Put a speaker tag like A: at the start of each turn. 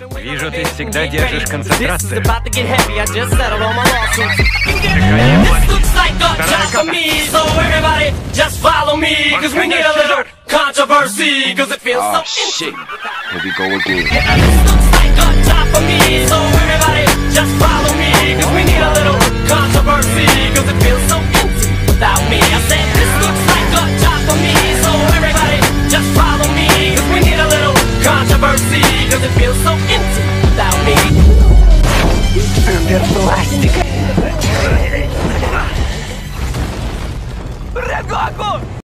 A: Вижу, ты всегда держишь концентрацию.
B: Oh shit, here we go again.
C: Прягаку!